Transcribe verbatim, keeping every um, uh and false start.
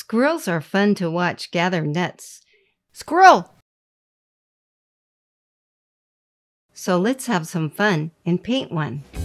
Squirrels are fun to watch gather nuts. Squirrel! So let's have some fun and paint one.